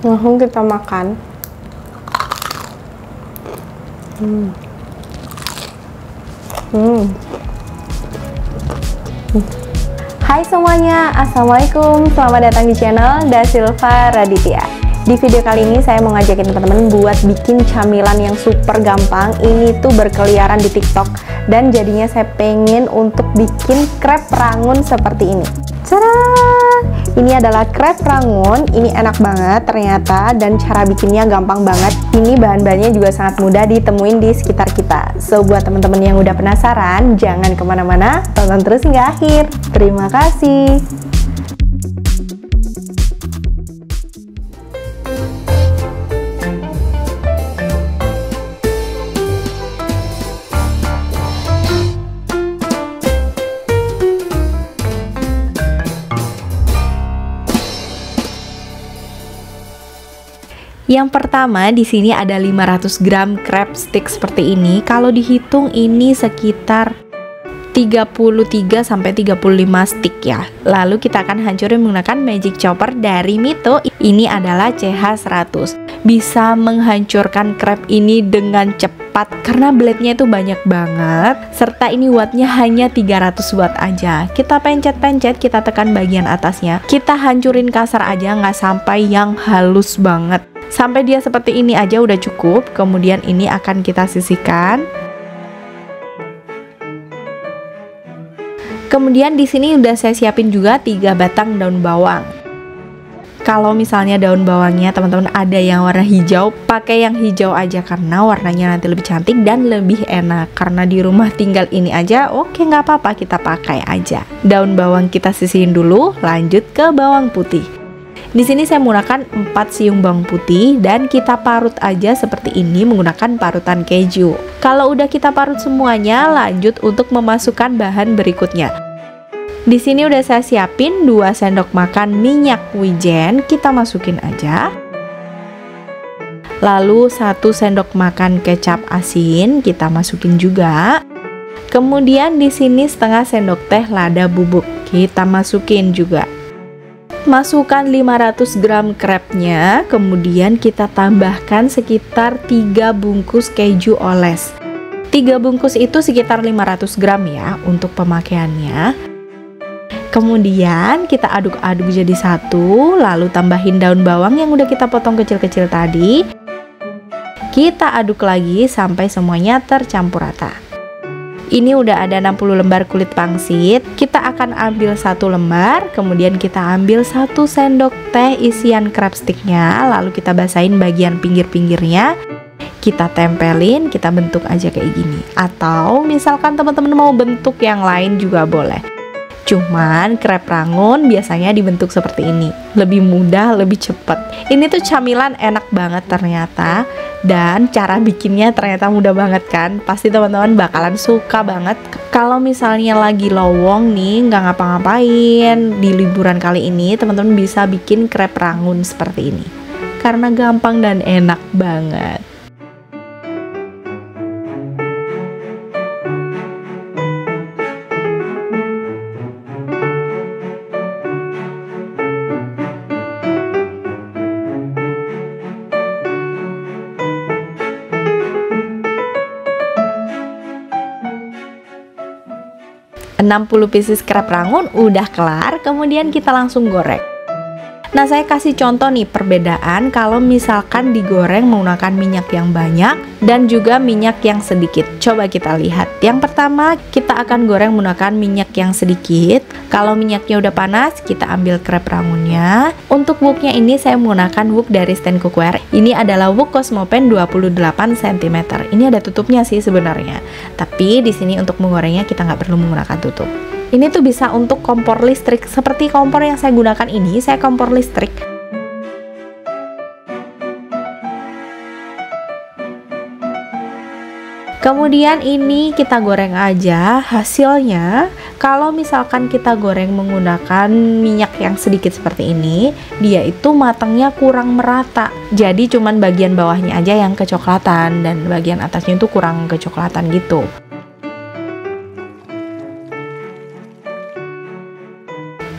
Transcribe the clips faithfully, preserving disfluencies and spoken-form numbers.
Langsung kita makan. Hmm. Hmm. Hai semuanya, assalamualaikum. Selamat datang di channel Da Silva Raditya. Di video kali ini saya mau ngajakin teman-teman buat bikin camilan yang super gampang. Ini tuh berkeliaran di TikTok dan jadinya saya pengen untuk bikin krep rangun seperti ini. Tada! Ini adalah krep rangun. Ini enak banget ternyata dan cara bikinnya gampang banget. Ini bahan-bahannya juga sangat mudah ditemuin di sekitar kita. So buat teman-teman yang udah penasaran, jangan kemana-mana, tonton terus hingga akhir. Terima kasih. Yang pertama di sini ada lima ratus gram crab stick seperti ini. Kalau dihitung ini sekitar tiga puluh tiga sampai tiga puluh lima stick ya. Lalu kita akan hancurin menggunakan magic chopper dari Mito. Ini adalah C H seratus. Bisa menghancurkan crab ini dengan cepat karena blade-nya itu banyak banget. Serta ini wattnya hanya tiga ratus watt aja. Kita pencet-pencet, kita tekan bagian atasnya. Kita hancurin kasar aja, nggak sampai yang halus banget. Sampai dia seperti ini aja udah cukup. Kemudian ini akan kita sisihkan. Kemudian di sini udah saya siapin juga tiga batang daun bawang. Kalau misalnya daun bawangnya teman-teman ada yang warna hijau, pakai yang hijau aja karena warnanya nanti lebih cantik dan lebih enak. Karena di rumah tinggal ini aja, oke nggak apa-apa, kita pakai aja. Daun bawang kita sisihin dulu, lanjut ke bawang putih. Di sini saya menggunakan empat siung bawang putih dan kita parut aja seperti ini menggunakan parutan keju. Kalau udah kita parut semuanya, lanjut untuk memasukkan bahan berikutnya. Di sini udah saya siapin dua sendok makan minyak wijen, kita masukin aja. Lalu satu sendok makan kecap asin, kita masukin juga. Kemudian di sini setengah sendok teh lada bubuk, kita masukin juga. Masukkan lima ratus gram crabnya, kemudian kita tambahkan sekitar tiga bungkus keju oles. tiga bungkus itu sekitar lima ratus gram ya untuk pemakaiannya. Kemudian kita aduk-aduk jadi satu, lalu tambahin daun bawang yang udah kita potong kecil-kecil tadi. Kita aduk lagi sampai semuanya tercampur rata. Ini udah ada enam puluh lembar kulit pangsit. Kita akan ambil satu lembar, kemudian kita ambil satu sendok teh isian crab sticknya, lalu kita basahin bagian pinggir-pinggirnya. Kita tempelin, kita bentuk aja kayak gini. Atau misalkan teman-teman mau bentuk yang lain juga boleh. Cuman krep rangun biasanya dibentuk seperti ini, lebih mudah, lebih cepet. Ini tuh camilan enak banget ternyata. Dan cara bikinnya ternyata mudah banget kan. Pasti teman-teman bakalan suka banget. Kalau misalnya lagi lowong nih, nggak ngapa-ngapain di liburan kali ini, teman-teman bisa bikin krep rangun seperti ini. Karena gampang dan enak banget. enam puluh pieces krep rangun udah kelar, kemudian kita langsung goreng. Nah, saya kasih contoh nih perbedaan kalau misalkan digoreng menggunakan minyak yang banyak dan juga minyak yang sedikit. Coba kita lihat. Yang pertama, kita akan goreng menggunakan minyak yang sedikit. Kalau minyaknya udah panas, kita ambil krep rangunnya. Untuk woknya ini saya menggunakan wok dari stand cookware. Ini adalah wok Cosmopan dua puluh delapan sentimeter. Ini ada tutupnya sih sebenarnya. Tapi di sini untuk menggorengnya kita nggak perlu menggunakan tutup. Ini tuh bisa untuk kompor listrik, seperti kompor yang saya gunakan ini, saya kompor listrik. Kemudian ini kita goreng aja hasilnya. Kalau misalkan kita goreng menggunakan minyak yang sedikit seperti ini, dia itu matangnya kurang merata. Jadi cuman bagian bawahnya aja yang kecoklatan dan bagian atasnya itu kurang kecoklatan gitu.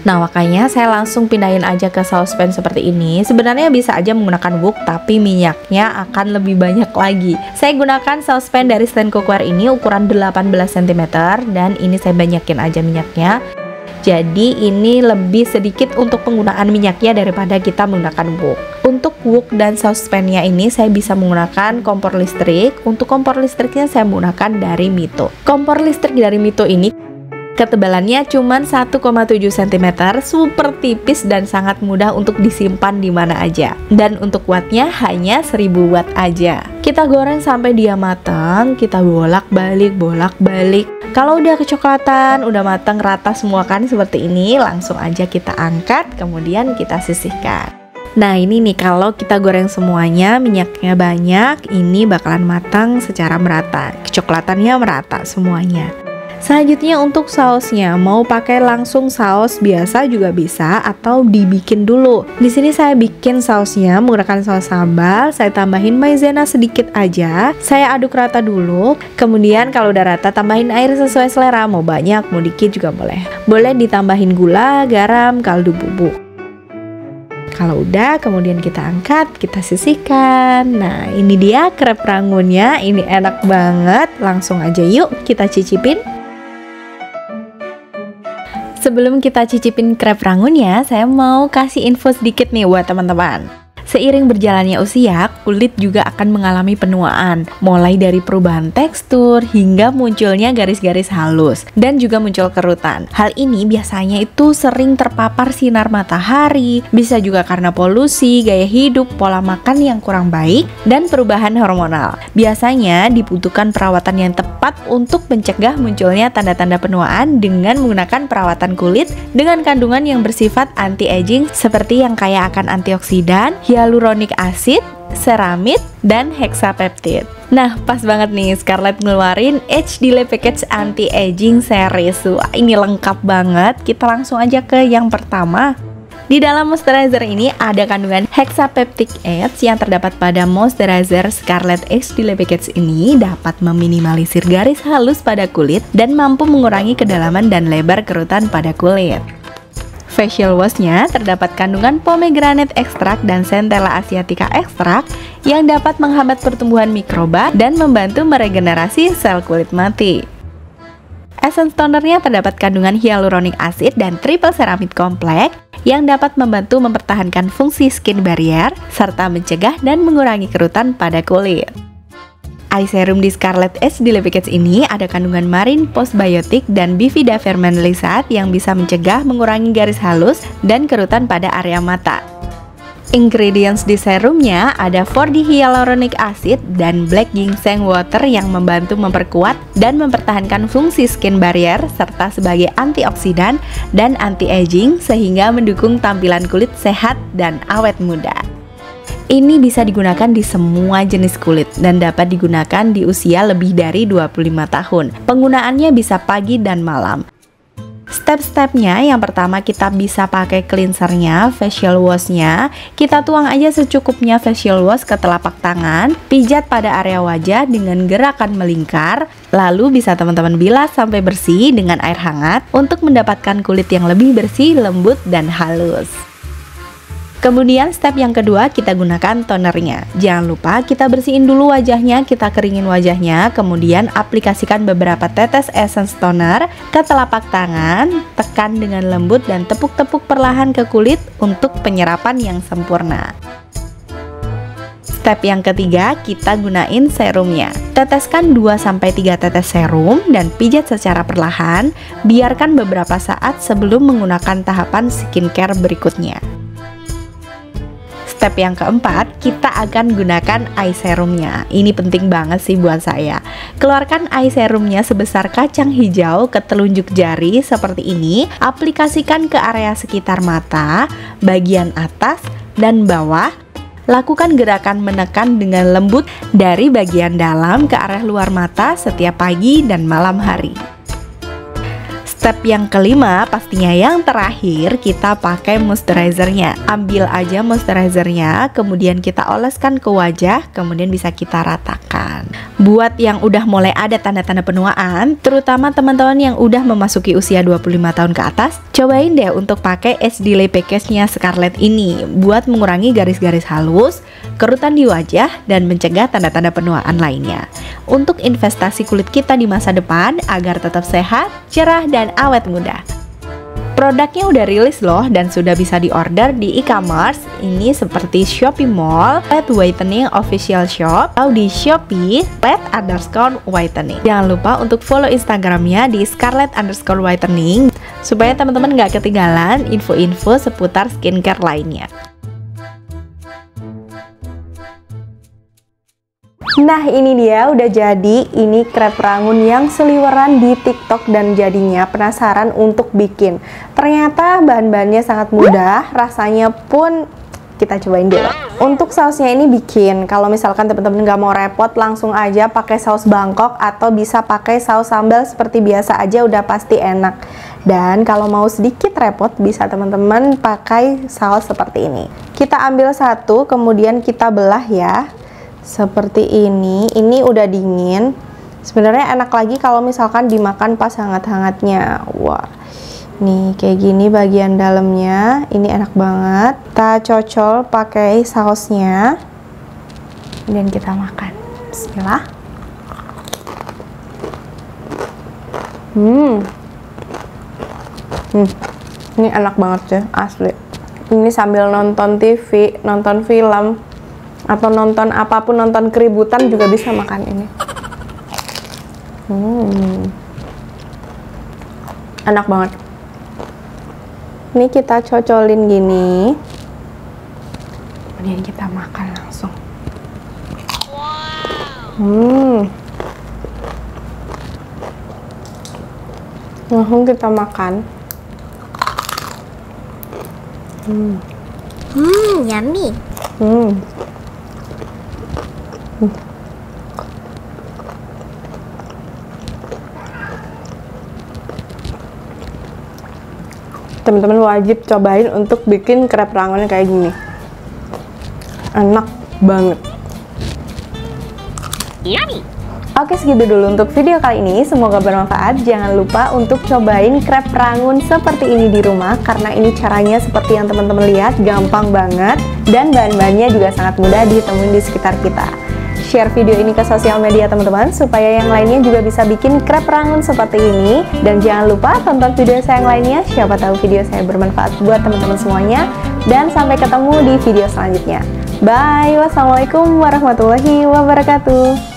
Nah, makanya saya langsung pindahin aja ke saucepan seperti ini. Sebenarnya bisa aja menggunakan wok, tapi minyaknya akan lebih banyak lagi. Saya gunakan saucepan dari stand cookware ini ukuran delapan belas sentimeter, dan ini saya banyakin aja minyaknya. Jadi ini lebih sedikit untuk penggunaan minyaknya daripada kita menggunakan wok. Untuk wok dan saucepannya ini saya bisa menggunakan kompor listrik. Untuk kompor listriknya saya menggunakan dari Mito. Kompor listrik dari Mito ini ketebalannya cuma satu koma tujuh sentimeter, super tipis dan sangat mudah untuk disimpan di mana aja. Dan untuk wattnya hanya seribu watt aja. Kita goreng sampai dia matang, kita bolak-balik, bolak-balik. Kalau udah kecoklatan, udah matang rata semua kan seperti ini, langsung aja kita angkat, kemudian kita sisihkan. Nah, ini nih kalau kita goreng semuanya, minyaknya banyak, ini bakalan matang secara merata. Kecoklatannya merata semuanya. Selanjutnya untuk sausnya, mau pakai langsung saus biasa juga bisa atau dibikin dulu. Di sini saya bikin sausnya menggunakan saus sambal, saya tambahin maizena sedikit aja. Saya aduk rata dulu. Kemudian kalau udah rata tambahin air sesuai selera, mau banyak, mau dikit juga boleh. Boleh ditambahin gula, garam, kaldu bubuk. Kalau udah, kemudian kita angkat, kita sisihkan. Nah, ini dia krep rangunnya. Ini enak banget. Langsung aja yuk kita cicipin. Sebelum kita cicipin krep rangunnya, saya mau kasih info sedikit nih buat teman-teman. Seiring berjalannya usia, kulit juga akan mengalami penuaan, mulai dari perubahan tekstur hingga munculnya garis-garis halus dan juga muncul kerutan. Hal ini biasanya itu sering terpapar sinar matahari, bisa juga karena polusi, gaya hidup, pola makan yang kurang baik, dan perubahan hormonal. Biasanya dibutuhkan perawatan yang tepat untuk mencegah munculnya tanda-tanda penuaan dengan menggunakan perawatan kulit dengan kandungan yang bersifat anti-aging seperti yang kaya akan antioksidan, hyaluronic acid, ceramide, dan hexapeptide. Nah, pas banget nih Scarlett ngeluarin H D L Package Anti-Aging Series. Wah, ini lengkap banget. Kita langsung aja ke yang pertama. Di dalam moisturizer ini ada kandungan hexapeptic Aids yang terdapat pada moisturizer Scarlett H D L Package ini dapat meminimalisir garis halus pada kulit dan mampu mengurangi kedalaman dan lebar kerutan pada kulit. Facial washnya terdapat kandungan pomegranate ekstrak dan centella asiatica ekstrak yang dapat menghambat pertumbuhan mikroba dan membantu meregenerasi sel kulit mati. Essence tonernya terdapat kandungan hyaluronic acid dan triple ceramide kompleks yang dapat membantu mempertahankan fungsi skin barrier serta mencegah dan mengurangi kerutan pada kulit. Eye serum di Scarlett H D L Package ini ada kandungan marine postbiotik dan bifidaferman lysate yang bisa mencegah mengurangi garis halus dan kerutan pada area mata. Ingredients di serumnya ada four D hyaluronic acid dan black ginseng water yang membantu memperkuat dan mempertahankan fungsi skin barrier serta sebagai antioksidan dan anti-aging sehingga mendukung tampilan kulit sehat dan awet muda. Ini bisa digunakan di semua jenis kulit dan dapat digunakan di usia lebih dari dua puluh lima tahun. Penggunaannya bisa pagi dan malam. Step-stepnya, yang pertama kita bisa pakai cleansernya, facial washnya. Kita tuang aja secukupnya facial wash ke telapak tangan, pijat pada area wajah dengan gerakan melingkar. Lalu bisa teman-teman bilas sampai bersih dengan air hangat untuk mendapatkan kulit yang lebih bersih, lembut, dan halus. Kemudian step yang kedua kita gunakan tonernya. Jangan lupa kita bersihin dulu wajahnya, kita keringin wajahnya, kemudian aplikasikan beberapa tetes essence toner ke telapak tangan, tekan dengan lembut dan tepuk-tepuk perlahan ke kulit untuk penyerapan yang sempurna. Step yang ketiga, kita gunain serumnya. Teteskan dua sampai tiga tetes serum dan pijat secara perlahan, biarkan beberapa saat sebelum menggunakan tahapan skincare berikutnya. Step yang keempat, kita akan gunakan eye serumnya. Ini penting banget sih buat saya. Keluarkan eye serumnya sebesar kacang hijau ke telunjuk jari seperti ini. Aplikasikan ke area sekitar mata, bagian atas dan bawah. Lakukan gerakan menekan dengan lembut dari bagian dalam ke arah luar mata setiap pagi dan malam hari. Step yang kelima, pastinya yang terakhir, kita pakai moisturizernya. Ambil aja moisturizernya, kemudian kita oleskan ke wajah, kemudian bisa kita ratakan. Buat yang udah mulai ada tanda-tanda penuaan, terutama teman-teman yang udah memasuki usia dua puluh lima tahun ke atas, cobain deh untuk pakai Age Delay Package-nya Scarlett ini buat mengurangi garis-garis halus, kerutan di wajah, dan mencegah tanda-tanda penuaan lainnya. Untuk investasi kulit kita di masa depan agar tetap sehat, cerah, dan awet muda. Produknya udah rilis loh dan sudah bisa diorder di e-commerce. Ini seperti Shopee Mall, Pet Whitening Official Shop, atau di Shopee Pet underscore Whitening. Jangan lupa untuk follow Instagramnya di Scarlett underscore Whitening supaya teman-teman nggak ketinggalan info-info seputar skincare lainnya. Nah, ini dia udah jadi. Ini krep rangun yang seliweran di TikTok dan jadinya penasaran untuk bikin. Ternyata bahan-bahannya sangat mudah, rasanya pun kita cobain dulu. Untuk sausnya ini bikin, kalau misalkan teman-teman nggak mau repot, langsung aja pakai saus Bangkok atau bisa pakai saus sambal seperti biasa aja, udah pasti enak. Dan kalau mau sedikit repot, bisa teman-teman pakai saus seperti ini. Kita ambil satu, kemudian kita belah ya. Seperti ini, ini udah dingin. Sebenarnya enak lagi kalau misalkan dimakan pas hangat-hangatnya. Wah, nih kayak gini bagian dalamnya, ini enak banget. Kita cocol pakai sausnya, dan kita makan. Bismillah. Hmm, hmm, ini enak banget ya, asli. Ini sambil nonton T V, nonton film, atau nonton apapun, nonton keributan juga bisa makan ini. Hmm, enak banget. Ini kita cocolin gini, kemudian kita makan langsung. Hmm, langsung kita makan. Hmm, Hmm, yummy. hmm. Teman-teman wajib cobain untuk bikin krep rangun kayak gini. Enak banget. Yummy. Oke, segitu dulu untuk video kali ini. Semoga bermanfaat. Jangan lupa untuk cobain krep rangun seperti ini di rumah, karena ini caranya seperti yang teman-teman lihat, gampang banget. Dan bahan-bahannya juga sangat mudah ditemuin di sekitar kita. Share video ini ke sosial media teman-teman, supaya yang lainnya juga bisa bikin krep rangun seperti ini. Dan jangan lupa tonton video saya yang lainnya, siapa tahu video saya bermanfaat buat teman-teman semuanya. Dan sampai ketemu di video selanjutnya. Bye, wassalamualaikum warahmatullahi wabarakatuh.